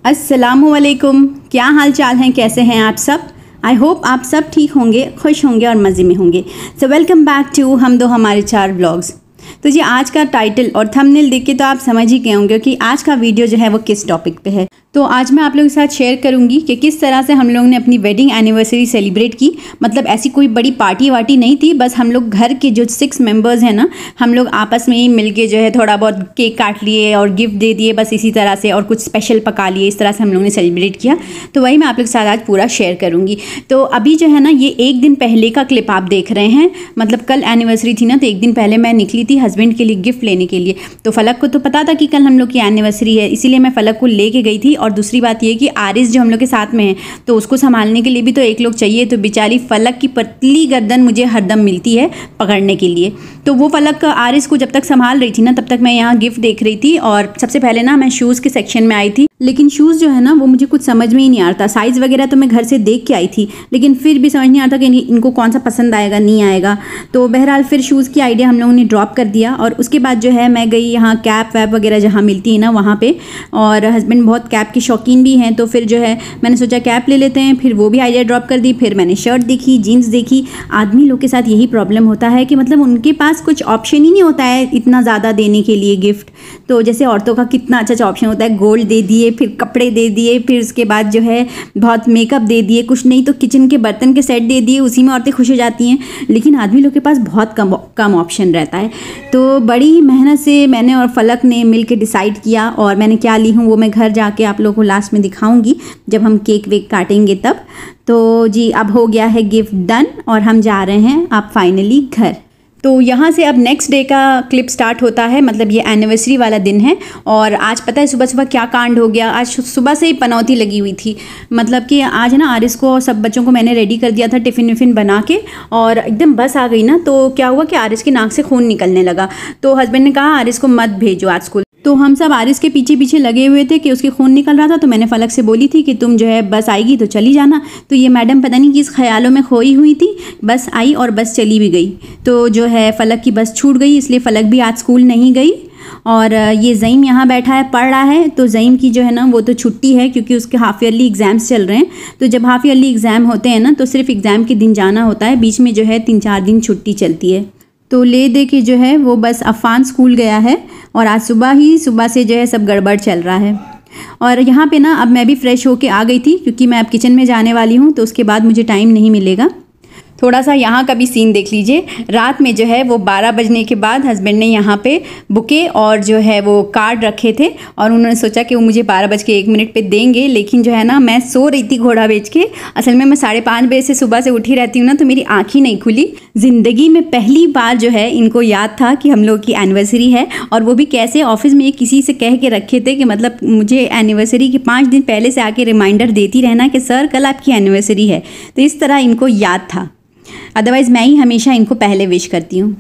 अस्सलामुअलैकुम, क्या हाल चाल हैं, कैसे हैं आप सब। आई होप आप सब ठीक होंगे, खुश होंगे और मज़े में होंगे। सो वेलकम बैक टू हम दो हमारे चार व्लॉग्स। तो जी आज का टाइटल और थंबनेल देख के तो आप समझ ही गए होंगे कि आज का वीडियो जो है वो किस टॉपिक पे है। तो आज मैं आप लोगों के साथ शेयर करूंगी कि किस तरह से हम लोगों ने अपनी वेडिंग एनिवर्सरी सेलिब्रेट की। मतलब ऐसी कोई बड़ी पार्टी वार्टी नहीं थी, बस हम लोग घर के जो 6 मेंबर्स हैं ना, हम लोग आपस में ही मिलके जो है थोड़ा बहुत केक काट लिए और गिफ्ट दे दिए, बस इसी तरह से, और कुछ स्पेशल पका लिए। इस तरह से हम लोगों ने सेलिब्रेट किया। तो वही मैं आप लोग के साथ आज पूरा शेयर करूँगी। तो अभी जो है ना, ये एक दिन पहले का क्लिप आप देख रहे हैं। मतलब कल एनिवर्सरी थी ना, तो एक दिन पहले मैं निकली थी हस्बैंड के लिए गिफ्ट लेने के लिए। तो फलक को तो पता था कि कल हम लोग की एनिवर्सरी है, इसीलिए मैं फलक को लेके गई थी। और दूसरी बात ये कि आरिस जो हम लोग के साथ में है, तो उसको संभालने के लिए भी तो एक लोग चाहिए। तो बेचारी फलक की पतली गर्दन मुझे हरदम मिलती है पकड़ने के लिए। तो वो फलक आरिस को जब तक संभाल रही थी ना, तब तक मैं यहाँ गिफ्ट देख रही थी। और सबसे पहले ना मैं शूज़ के सेक्शन में आई थी, लेकिन शूज़ जो है ना वो मुझे कुछ समझ में ही नहीं आ रहा था। साइज़ वगैरह तो मैं घर से देख के आई थी, लेकिन फिर भी समझ नहीं आ रहा था कि इनको कौन सा पसंद आएगा नहीं आएगा। तो बहरहाल फिर शूज़ की आइडिया हम लोगों ने ड्रॉप कर दिया। और उसके बाद जो है मैं गई यहाँ कैप वैप वगैरह जहाँ मिलती है ना वहाँ पे। और हस्बैंड बहुत कैप की शौकीन भी हैं, तो फिर जो है मैंने सोचा कैप ले लेते हैं। फिर वो भी आइडिया ड्रॉप कर दी। फिर मैंने शर्ट देखी, जीन्स देखी। आदमी लोग के साथ यही प्रॉब्लम होता है कि मतलब उनके पास कुछ ऑप्शन ही नहीं होता है इतना ज़्यादा देने के लिए गिफ्ट। तो जैसे औरतों का कितना अच्छा ऑप्शन होता है, गोल्ड दे दिए, फिर कपड़े दे दिए, फिर उसके बाद जो है बहुत मेकअप दे दिए, कुछ नहीं तो किचन के बर्तन के सेट दे दिए, उसी में औरतें खुश हो जाती हैं। लेकिन आदमी लोग के पास बहुत कम ऑप्शन रहता है। तो बड़ी ही मेहनत से मैंने और फलक ने मिल के डिसाइड किया। और मैंने क्या ली हूँ वो मैं घर जाके आप लोगों को लास्ट में दिखाऊंगी जब हम केक वेक काटेंगे तब। तो जी अब हो गया है गिफ्ट डन और हम जा रहे हैं अब फाइनली घर। तो यहाँ से अब नेक्स्ट डे का क्लिप स्टार्ट होता है। मतलब ये एनिवर्सरी वाला दिन है। और आज पता है सुबह सुबह क्या कांड हो गया। आज सुबह से ही पनौती लगी हुई थी। मतलब कि आज ना आरिस को और सब बच्चों को मैंने रेडी कर दिया था टिफ़िन विफ़िन बना के, और एकदम बस आ गई ना, तो क्या हुआ कि आरिस की नाक से खून निकलने लगा। तो हस्बैंड ने कहा आरिस को मत भेजो आज स्कूल। तो हम सब आरिस के पीछे पीछे लगे हुए थे कि उसके खून निकल रहा था। तो मैंने फलक से बोली थी कि तुम जो है बस आएगी तो चली जाना। तो ये मैडम पता नहीं किस ख्यालों में खोई हुई थी, बस आई और बस चली भी गई। तो जो है फलक की बस छूट गई, इसलिए फलक भी आज स्कूल नहीं गई। और ये ज़ईम यहाँ बैठा है, पढ़ रहा है। तो ज़ईम की जो है ना वो तो छुट्टी है, क्योंकि उसके हाफ ईयरली एग्ज़ाम्स चल रहे हैं। तो जब हाफ ईयरली एग्ज़ाम होते हैं ना, तो सिर्फ एग्ज़ाम के दिन जाना होता है, बीच में जो है 3-4 दिन छुट्टी चलती है। तो ले दे के जो है वो बस अफ़ान स्कूल गया है। और आज सुबह से जो है सब गड़बड़ चल रहा है। और यहाँ पे ना अब मैं भी फ्रेश होके आ गई थी, क्योंकि मैं अब किचन में जाने वाली हूँ, तो उसके बाद मुझे टाइम नहीं मिलेगा। थोड़ा सा यहाँ का भी सीन देख लीजिए। रात में जो है वो 12 बजने के बाद हस्बैंड ने यहाँ पे बुके और जो है वो कार्ड रखे थे, और उन्होंने सोचा कि वो मुझे 12:01 पे देंगे। लेकिन जो है ना मैं सो रही थी घोड़ा बेच के। असल में मैं 5:30 बजे से सुबह से उठी रहती हूँ ना, तो मेरी आँख ही नहीं खुली। ज़िंदगी में पहली बार जो है इनको याद था कि हम लोग की एनिवर्सरी है। और वो भी कैसे, ऑफिस में किसी से कह के रखे थे कि मतलब मुझे एनिवर्सरी के 5 दिन पहले से आके रिमाइंडर देती रहना कि सर कल आपकी एनिवर्सरी है। तो इस तरह इनको याद था, अदरवाइज़ मैं ही हमेशा इनको पहले विश करती हूँ।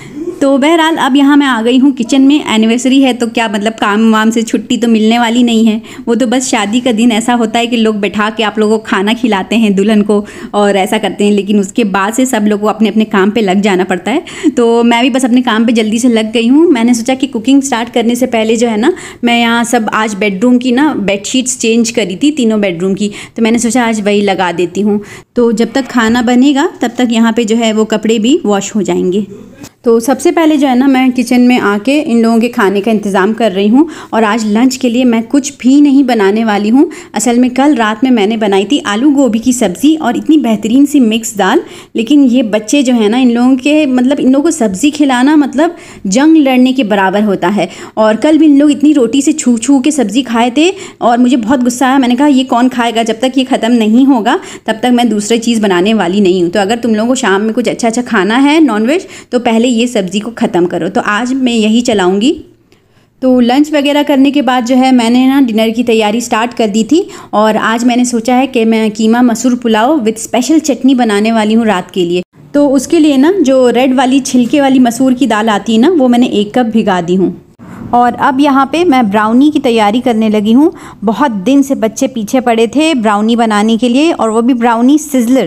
तो बहरहाल अब यहाँ मैं आ गई हूँ किचन में। एनिवर्सरी है तो क्या मतलब काम वाम से छुट्टी तो मिलने वाली नहीं है। वो तो बस शादी का दिन ऐसा होता है कि लोग बैठा के आप लोगों को खाना खिलाते हैं दुल्हन को, और ऐसा करते हैं। लेकिन उसके बाद से सब लोगों को अपने अपने काम पे लग जाना पड़ता है। तो मैं भी बस अपने काम पे जल्दी से लग गई हूँ। मैंने सोचा कि कुकिंग स्टार्ट करने से पहले जो है ना, मैं यहाँ सब आज बेडरूम की ना बेडशीट्स चेंज करी थी, तीनों बेडरूम की। तो मैंने सोचा आज वही लगा देती हूँ, तो जब तक खाना बनेगा तब तक यहाँ पे जो है वो कपड़े भी वॉश हो जाएंगे। तो सबसे पहले जो है ना मैं किचन में आके इन लोगों के खाने का इंतज़ाम कर रही हूँ। और आज लंच के लिए मैं कुछ भी नहीं बनाने वाली हूँ। असल में कल रात में मैंने बनाई थी आलू गोभी की सब्ज़ी और इतनी बेहतरीन सी मिक्स दाल। लेकिन ये बच्चे जो है ना, इन लोगों के मतलब इन लोगों को सब्ज़ी खिलाना मतलब जंग लड़ने के बराबर होता है। और कल भी इन लोग इतनी रोटी से छू छू के सब्ज़ी खाए थे, और मुझे बहुत गुस्सा आया। मैंने कहा ये कौन खाएगा, जब तक ये ख़त्म नहीं होगा तब तक मैं दूसरी चीज़ बनाने वाली नहीं हूँ। तो अगर तुम लोगों को शाम में कुछ अच्छा खाना है नॉनवेज, तो पहले ये सब्ज़ी को ख़त्म करो। तो आज मैं यही चलाऊंगी। तो लंच वगैरह करने के बाद जो है मैंने ना डिनर की तैयारी स्टार्ट कर दी थी। और आज मैंने सोचा है कि मैं कीमा मसूर पुलाव विद स्पेशल चटनी बनाने वाली हूँ रात के लिए। तो उसके लिए ना जो रेड वाली छिलके वाली मसूर की दाल आती है ना, वो मैंने 1 कप भिगा दी हूँ। और अब यहाँ पे मैं ब्राउनी की तैयारी करने लगी हूँ। बहुत दिन से बच्चे पीछे पड़े थे ब्राउनी बनाने के लिए, और वो भी ब्राउनी सिज़लर।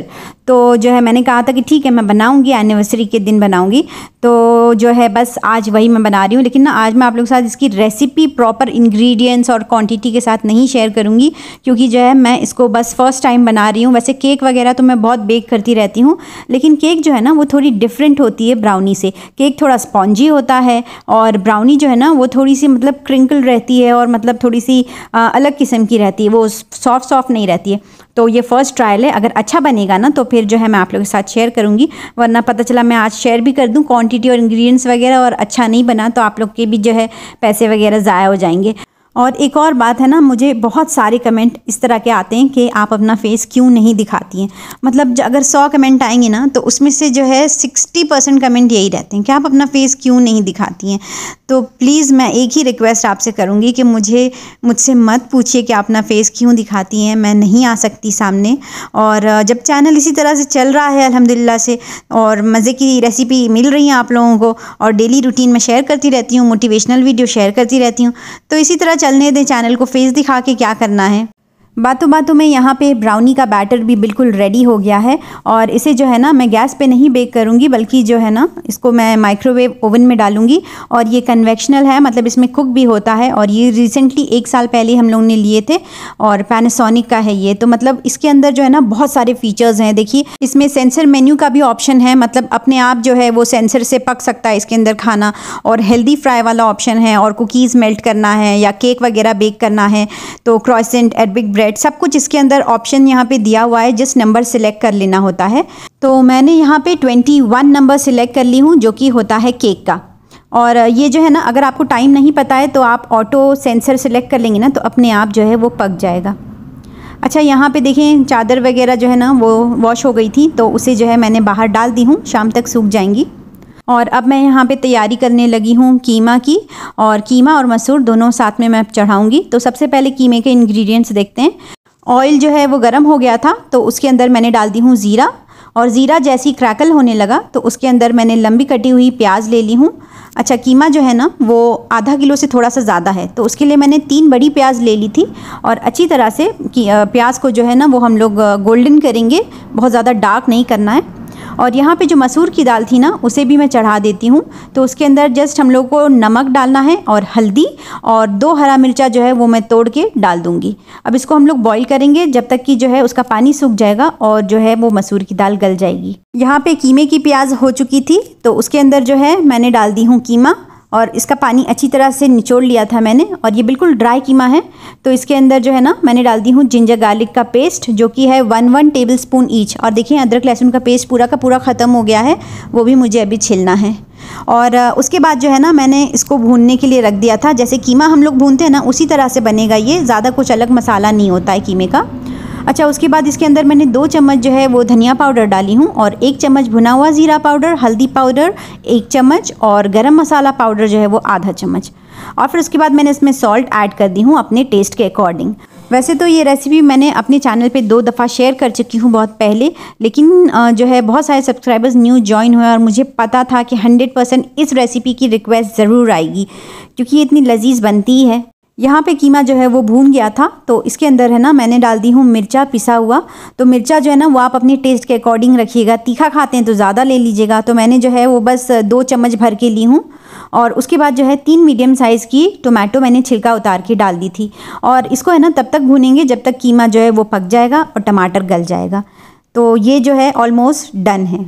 तो जो है मैंने कहा था कि ठीक है मैं बनाऊंगी, एनिवर्सरी के दिन बनाऊंगी। तो जो है बस आज वही मैं बना रही हूँ, लेकिन ना आज मैं आप लोगों के साथ इसकी रेसिपी प्रॉपर इंग्रेडिएंट्स और क्वांटिटी के साथ नहीं शेयर करूँगी, क्योंकि जो है मैं इसको बस फर्स्ट टाइम बना रही हूँ। वैसे केक वगैरह तो मैं बहुत बेक करती रहती हूँ, लेकिन केक जो है ना वो थोड़ी डिफरेंट होती है ब्राउनी से। केक थोड़ा स्पॉन्जी होता है और ब्राउनी जो है ना वो थोड़ी सी मतलब क्रिंकल रहती है और मतलब थोड़ी सी अलग किस्म की रहती है, वो सॉफ्ट सॉफ्ट नहीं रहती है। तो ये फर्स्ट ट्रायल है, अगर अच्छा बनेगा ना तो फिर जो है मैं आप लोगों के साथ शेयर करूँगी, वरना पता चला मैं आज शेयर भी कर दूँ क्वांटिटी और इंग्रेडिएंट्स वगैरह और अच्छा नहीं बना तो आप लोग के भी जो है पैसे वगैरह ज़ाया हो जाएंगे। और एक और बात है ना, मुझे बहुत सारे कमेंट इस तरह के आते हैं कि आप अपना फेस क्यों नहीं दिखाती हैं। मतलब अगर 100 कमेंट आएंगे ना तो उसमें से जो है 60% कमेंट यही रहते हैं कि आप अपना फेस क्यों नहीं दिखाती हैं। तो प्लीज़ मैं एक ही रिक्वेस्ट आपसे करूँगी कि मुझसे मत पूछिए कि आप अपना फेस क्यों दिखाती हैं, मैं नहीं आ सकती सामने। और जब चैनल इसी तरह से चल रहा है अल्हम्दुलिल्लाह से और मज़े की रेसिपी मिल रही हैं आप लोगों को और डेली रूटीन में शेयर करती रहती हूँ, मोटिवेशनल वीडियो शेयर करती रहती हूँ, तो इसी तरह चलने दें चैनल को। फेस दिखा के क्या करना है। बातों बातों में यहाँ पे ब्राउनी का बैटर भी बिल्कुल रेडी हो गया है और इसे जो है ना मैं गैस पे नहीं बेक करूँगी, बल्कि जो है ना इसको मैं माइक्रोवेव ओवन में डालूँगी। और ये कन्वेक्शनल है, मतलब इसमें कुक भी होता है और ये रिसेंटली 1 साल पहले हम लोगों ने लिए थे और पैनासोनिक का है ये। तो मतलब इसके अंदर जो है ना बहुत सारे फीचर्स हैं। देखिए इसमें सेंसर मेन्यू का भी ऑप्शन है, मतलब अपने आप जो है वो सेंसर से पक सकता है इसके अंदर खाना, और हेल्दी फ्राई वाला ऑप्शन है, और कुकीज़ मेल्ट करना है या केक वगैरह बेक करना है तो क्रॉसेंट, एडबिक ब्रेड, सब कुछ इसके अंदर ऑप्शन यहाँ पे दिया हुआ है। जिस नंबर सिलेक्ट कर लेना होता है, तो मैंने यहाँ पे 21 नंबर सिलेक्ट कर ली हूँ जो कि होता है केक का। और ये जो है ना अगर आपको टाइम नहीं पता है तो आप ऑटो सेंसर सिलेक्ट कर लेंगे ना तो अपने आप जो है वो पक जाएगा। अच्छा यहाँ पे देखें चादर वगैरह जो है ना वो वॉश हो गई थी तो उसे जो है मैंने बाहर डाल दी हूँ, शाम तक सूख जाएंगी। और अब मैं यहाँ पे तैयारी करने लगी हूँ कीमा की, और कीमा और मसूर दोनों साथ में मैं चढ़ाऊँगी। तो सबसे पहले कीमे के इंग्रेडिएंट्स देखते हैं। ऑयल जो है वो गर्म हो गया था तो उसके अंदर मैंने डाल दी हूँ ज़ीरा, और ज़ीरा जैसी क्रैकल होने लगा तो उसके अंदर मैंने लंबी कटी हुई प्याज ले ली हूँ। अच्छा कीमा जो है ना वो आधा किलो से थोड़ा सा ज़्यादा है तो उसके लिए मैंने 3 बड़ी प्याज ले ली थी, और अच्छी तरह से प्याज को जो है ना वो हम लोग गोल्डन करेंगे, बहुत ज़्यादा डार्क नहीं करना है। और यहाँ पे जो मसूर की दाल थी ना उसे भी मैं चढ़ा देती हूँ। तो उसके अंदर जस्ट हम लोग को नमक डालना है और हल्दी, और 2 हरा मिर्चा जो है वो मैं तोड़ के डाल दूँगी। अब इसको हम लोग बॉईल करेंगे जब तक कि जो है उसका पानी सूख जाएगा और जो है वो मसूर की दाल गल जाएगी। यहाँ पे कीमे की प्याज हो चुकी थी तो उसके अंदर जो है मैंने डाल दी हूँ कीमा, और इसका पानी अच्छी तरह से निचोड़ लिया था मैंने, और ये बिल्कुल ड्राई कीमा है। तो इसके अंदर जो है ना मैंने डाल दी हूँ जिंजर गार्लिक का पेस्ट जो कि है 1 टेबलस्पून ईच। और देखिए अदरक लहसुन का पेस्ट पूरा का पूरा ख़त्म हो गया है, वो भी मुझे अभी छिलना है। और उसके बाद जो है ना मैंने इसको भूनने के लिए रख दिया था। जैसे कीमा हम लोग भूनते हैं ना उसी तरह से बनेगा ये, ज़्यादा कुछ अलग मसाला नहीं होता है कीमे का। अच्छा उसके बाद इसके अंदर मैंने 2 चम्मच जो है वो धनिया पाउडर डाली हूँ, और 1 चम्मच भुना हुआ ज़ीरा पाउडर, हल्दी पाउडर 1 चम्मच, और गरम मसाला पाउडर जो है वो आधा चम्मच। और फिर उसके बाद मैंने इसमें सॉल्ट ऐड कर दी हूँ अपने टेस्ट के अकॉर्डिंग। वैसे तो ये रेसिपी मैंने अपने चैनल पे 2 दफ़ा शेयर कर चुकी हूँ बहुत पहले, लेकिन जो है बहुत सारे सब्सक्राइबर्स न्यू ज्वाइन हुए और मुझे पता था कि 100% इस रेसिपी की रिक्वेस्ट ज़रूर आएगी क्योंकि ये इतनी लजीज बनती ही है। यहाँ पे कीमा जो है वो भून गया था तो इसके अंदर है ना मैंने डाल दी हूँ मिर्चा पिसा हुआ। तो मिर्चा जो है ना वो आप अपने टेस्ट के अकॉर्डिंग रखिएगा, तीखा खाते हैं तो ज़्यादा ले लीजिएगा। तो मैंने जो है वो बस 2 चम्मच भर के ली हूँ। और उसके बाद जो है 3 मीडियम साइज़ की टोमेटो मैंने छिलका उतार के डाल दी थी, और इसको है ना तब तक भूनेंगे जब तक कीमा जो है वो पक जाएगा और टमाटर गल जाएगा। तो ये जो है ऑलमोस्ट डन है।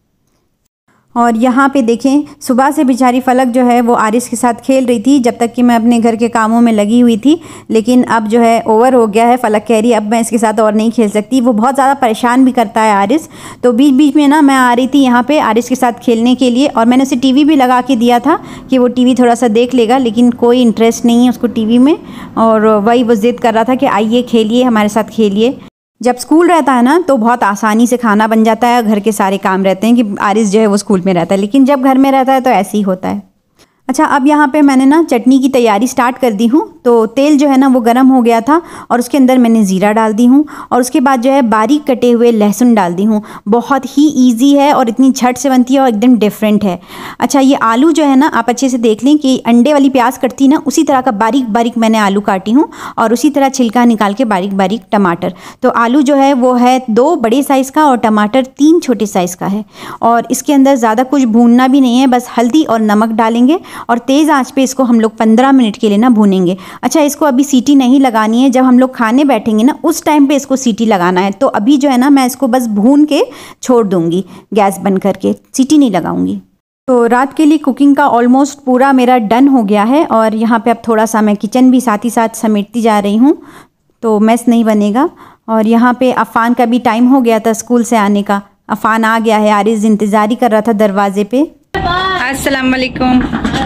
और यहाँ पे देखें सुबह से बेचारी फलक जो है वो आरिस के साथ खेल रही थी जब तक कि मैं अपने घर के कामों में लगी हुई थी, लेकिन अब जो है ओवर हो गया है। फलक कह रही है अब मैं इसके साथ और नहीं खेल सकती, वो बहुत ज़्यादा परेशान भी करता है आरिस। तो बीच बीच में ना मैं आ रही थी यहाँ पे आरिस के साथ खेलने के लिए, और मैंने उसे टीवी भी लगा के दिया था कि वो टीवी थोड़ा सा देख लेगा, लेकिन कोई इंटरेस्ट नहीं है उसको टीवी में, और वही वो ज़िद कर रहा था कि आइए खेलिए हमारे साथ खेलिए। जब स्कूल रहता है ना तो बहुत आसानी से खाना बन जाता है, घर के सारे काम रहते हैं कि आरिस जो है वो स्कूल में रहता है, लेकिन जब घर में रहता है तो ऐसे ही होता है। अच्छा, अब यहाँ पे मैंने ना चटनी की तैयारी स्टार्ट कर दी हूँ। तो तेल जो है ना वो गर्म हो गया था और उसके अंदर मैंने ज़ीरा डाल दी हूँ और उसके बाद जो है बारीक कटे हुए लहसुन डाल दी हूँ। बहुत ही इजी है और इतनी झट से बनती है और एकदम डिफरेंट है। अच्छा, ये आलू जो है ना आप अच्छे से देख लें कि अंडे वाली प्याज कटती ना उसी तरह का बारीक बारीक मैंने आलू काटी हूँ और उसी तरह छिलका निकाल के बारीक बारीक टमाटर। तो आलू जो है वो है 2 बड़े साइज़ का और टमाटर 3 छोटे साइज़ का है। और इसके अंदर ज़्यादा कुछ भूनना भी नहीं है, बस हल्दी और नमक डालेंगे और तेज़ आंच पे इसको हम लोग 15 मिनट के लिए ना भूनेंगे। अच्छा, इसको अभी सीटी नहीं लगानी है, जब हम लोग खाने बैठेंगे ना उस टाइम पे इसको सीटी लगाना है। तो अभी जो है ना मैं इसको बस भून के छोड़ दूंगी, गैस बंद करके, सीटी नहीं लगाऊंगी। तो रात के लिए कुकिंग का ऑलमोस्ट पूरा मेरा डन हो गया है और यहाँ पे अब थोड़ा सा मैं किचन भी साथ ही साथ समेटती जा रही हूँ तो मैस नहीं बनेगा। और यहाँ पे अफ़ान का भी टाइम हो गया था स्कूल से आने का। अफ़ान आ गया है, आरिज़ इंतज़ार ही कर रहा था दरवाजे पे। अस्सलाम वालेकुम।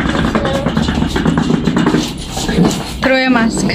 Throw your mask.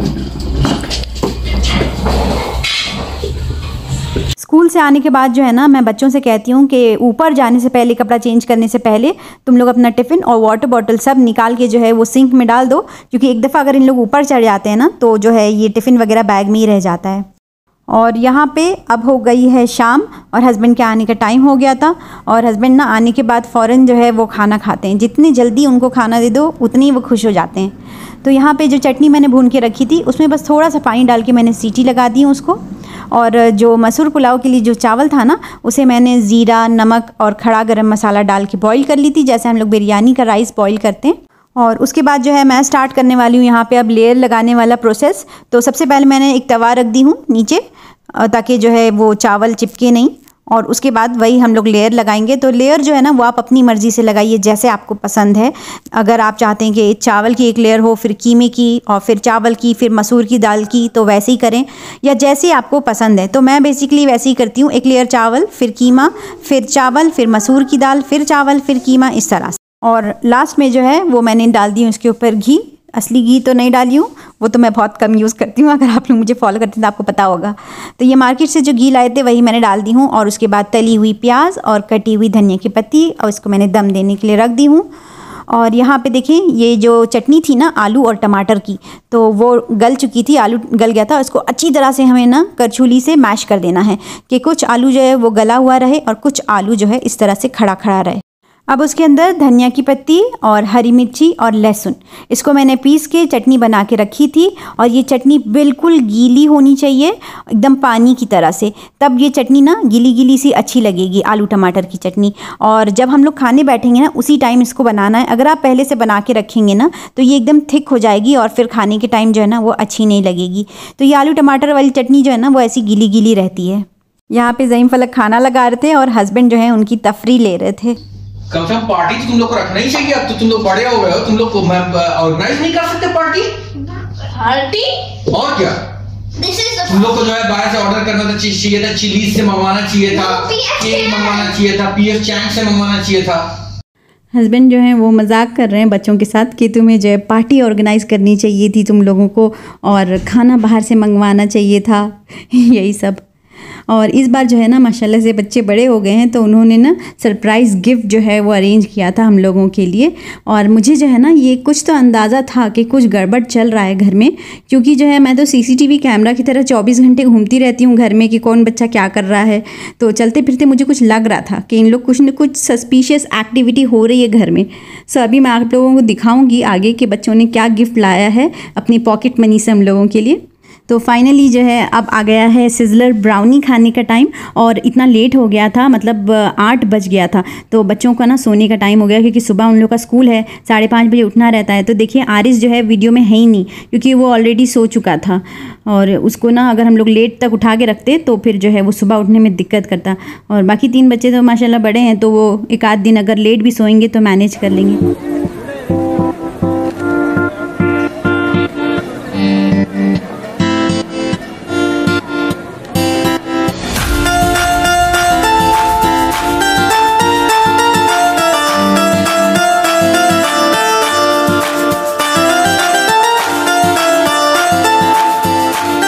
स्कूल से आने के बाद जो है ना मैं बच्चों से कहती हूँ कि ऊपर जाने से पहले, कपड़ा चेंज करने से पहले तुम लोग अपना टिफ़िन और वाटर बॉटल सब निकाल के जो है वो सिंक में डाल दो, क्योंकि एक दफ़ा अगर इन लोग ऊपर चढ़ जाते हैं ना तो जो है ये टिफ़िन वगैरह बैग में ही रह जाता है। और यहाँ पे अब हो गई है शाम और हस्बैंड के आने का टाइम हो गया था और हस्बैंड ना आने के बाद फ़ौरन जो है वो खाना खाते हैं। जितनी जल्दी उनको खाना दे दो उतनी वो खुश हो जाते हैं। तो यहाँ पे जो चटनी मैंने भून के रखी थी उसमें बस थोड़ा सा पानी डाल के मैंने सीटी लगा दी उसको। और जो मसूर पुलाव के लिए जो चावल था ना उसे मैंने ज़ीरा, नमक और खड़ा गरम मसाला डाल के बॉईल कर ली थी, जैसे हम लोग बिरयानी का राइस बॉईल करते हैं। और उसके बाद जो है मैं स्टार्ट करने वाली हूँ यहाँ पे अब लेयर लगाने वाला प्रोसेस। तो सबसे पहले मैंने एक तवा रख दी हूँ नीचे ताकि जो है वो चावल चिपके नहीं, और उसके बाद वही हम लोग लेयर लगाएंगे। तो लेयर जो है ना वो आप अपनी मर्ज़ी से लगाइए, जैसे आपको पसंद है। अगर आप चाहते हैं कि चावल की एक लेयर हो, फिर कीमे की, और फिर चावल की, फिर मसूर की दाल की, तो वैसे ही करें, या जैसे आपको पसंद है। तो मैं बेसिकली वैसे ही करती हूँ, एक लेयर चावल, फिर कीमा, फिर चावल, फिर मसूर की दाल, फिर चावल, फिर कीमा, इस तरह से। और लास्ट में जो है वो मैंने डाल दी हूँ उसके ऊपर घी। असली घी तो नहीं डाली हूँ, वो तो मैं बहुत कम यूज़ करती हूँ। अगर आप लोग मुझे फॉलो करते हैं तो आपको पता होगा। तो ये मार्केट से जो घी लाए थे वही मैंने डाल दी हूँ। और उसके बाद तली हुई प्याज और कटी हुई धनिया की पत्ती, और इसको मैंने दम देने के लिए रख दी हूँ। और यहाँ पे देखिए ये जो चटनी थी ना आलू और टमाटर की, तो वो गल चुकी थी, आलू गल गया था। इसको अच्छी तरह से हमें ना करछुली से मैश कर देना है कि कुछ आलू जो है वो गला हुआ रहे और कुछ आलू जो है इस तरह से खड़ा खड़ा रहे। अब उसके अंदर धनिया की पत्ती और हरी मिर्ची और लहसुन, इसको मैंने पीस के चटनी बना के रखी थी। और ये चटनी बिल्कुल गीली होनी चाहिए, एकदम पानी की तरह से, तब ये चटनी ना गीली गीली सी अच्छी लगेगी, आलू टमाटर की चटनी। और जब हम लोग खाने बैठेंगे ना उसी टाइम इसको बनाना है। अगर आप पहले से बना के रखेंगे ना तो ये एकदम थिक हो जाएगी और फिर खाने के टाइम जो है ना वो अच्छी नहीं लगेगी। तो ये आलू टमाटर वाली चटनी जो है ना वो ऐसी गीली गीली रहती है। यहाँ पे ज़ईम फलक खाना लगा रहे थे और हस्बैंड जो है उनकी तफरी ले रहे थे। कम से कम पार्टी तो तुम लोग को रखना ही चाहिए। अब तो तुम लोग बड़े हो गए हो, तुम लोग ऑर्गेनाइज नहीं कर सकते पार्टी? और क्या, तुम लोग को जो है बाहर से ऑर्डर करना तो चाहिए था, चिलीज से मंगवाना चाहिए था, केक मंगवाना चाहिए था, पीएफ चैंक से मंगवाना चाहिए था। हस्बैंड जो हैं वो मजाक कर रहे हैं बच्चों के साथ कि तुम्हें जो है पार्टी ऑर्गेनाइज करनी चाहिए थी तुम लोगों को, और खाना बाहर से मंगवाना चाहिए था, यही सब। और इस बार जो है ना माशाल्लाह से बच्चे बड़े हो गए हैं, तो उन्होंने ना सरप्राइज़ गिफ्ट जो है वो अरेंज किया था हम लोगों के लिए। और मुझे जो है ना ये कुछ तो अंदाज़ा था कि कुछ गड़बड़ चल रहा है घर में, क्योंकि जो है मैं तो सीसीटीवी कैमरा की तरह 24 घंटे घूमती रहती हूँ घर में कि कौन बच्चा क्या कर रहा है। तो चलते फिरते मुझे कुछ लग रहा था कि इन लोग कुछ न कुछ सस्पिशियस एक्टिविटी हो रही है घर में। सो अभी मैं आप लोगों को दिखाऊँगी आगे कि बच्चों ने क्या गिफ्ट लाया है अपनी पॉकेट मनी से हम लोगों के लिए। तो फाइनली जो है अब आ गया है सिज़लर ब्राउनी खाने का टाइम, और इतना लेट हो गया था, मतलब 8 बज गया था। तो बच्चों का ना सोने का टाइम हो गया, क्योंकि सुबह उन लोग का स्कूल है, 5:30 बजे उठना रहता है। तो देखिए आरिस जो है वीडियो में है ही नहीं, क्योंकि वो ऑलरेडी सो चुका था, और उसको ना अगर हम लोग लेट तक उठा के रखते तो फिर जो है वो सुबह उठने में दिक्कत करता। और बाकी 3 बच्चे तो माशाल्लाह बड़े हैं, तो वो एक आध दिन अगर लेट भी सोएंगे तो मैनेज कर लेंगे।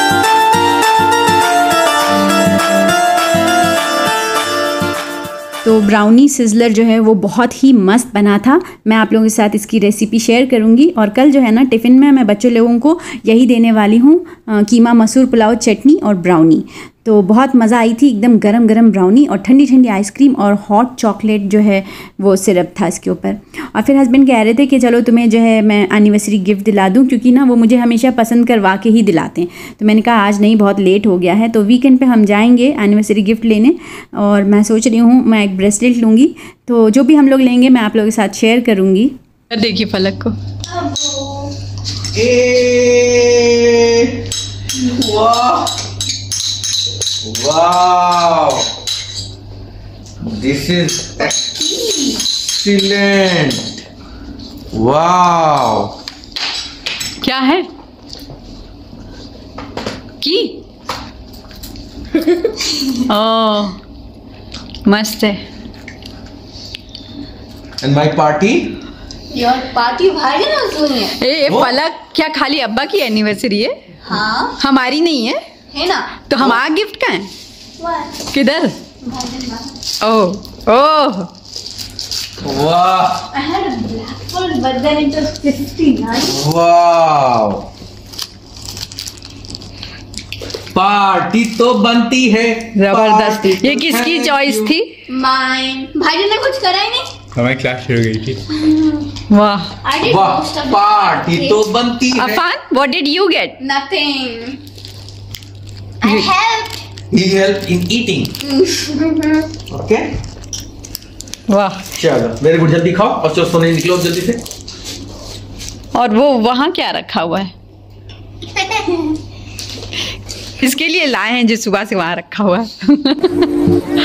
तो तो ब्राउनी सिजलर जो है वो बहुत ही मस्त बना था। मैं आप लोगों के साथ इसकी रेसिपी शेयर करूँगी। और कल जो है ना टिफ़िन में मैं बच्चों लोगों को यही देने वाली हूँ, कीमा मसूर पुलाव चटनी और ब्राउनी। तो बहुत मज़ा आई थी, एकदम गरम गरम ब्राउनी और ठंडी ठंडी आइसक्रीम और हॉट चॉकलेट जो है वो सिरप था इसके ऊपर। और फिर हस्बैंड कह रहे थे कि चलो तुम्हें जो है मैं एनिवर्सरी गिफ्ट दिला दूं, क्योंकि ना वो मुझे हमेशा पसंद करवा के ही दिलाते हैं। तो मैंने कहा आज नहीं, बहुत लेट हो गया है, तो वीकेंड पे हम जाएंगे एनिवर्सरी गिफ्ट लेने। और मैं सोच रही हूँ मैं एक ब्रेसलेट लूँगी, तो जो भी हम लोग लेंगे मैं आप लोगों के साथ शेयर करूँगी। देखिए फलक को, Wow, this is excellent. Wow. क्या है की? ओह मस्त है। And my party? Your party भाई ना सुनिए। ए फलक, क्या खाली अब्बा की एनिवर्सरी है? हाँ हमारी नहीं है ना। तो हमारा गिफ्ट कहाँ है? What? किधर? Oh oh Wow. I had a black one, but then it was 59. Wow. Party तो बनती है जबरदस्त। पार्टी ये तो किसकी thank चॉइस you. थी? Mine. भाई ने कुछ करा ही नहीं। हमारी क्लास शुरू हो गई थी। वाह। I did वाह, most of the पार्टी तो बनती है। Afaan, what did you get? Nothing. I helped. He helped in eating. Okay. वाह। चलो वेरी गुड, जल्दी खाओ और चलो सोने निकलो जल्दी से। और वो वहाँ क्या रखा हुआ है? इसके लिए लाए हैं जो सुबह से वहाँ रखा हुआ है।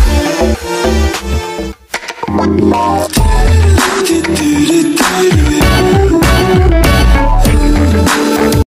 Do do do do do.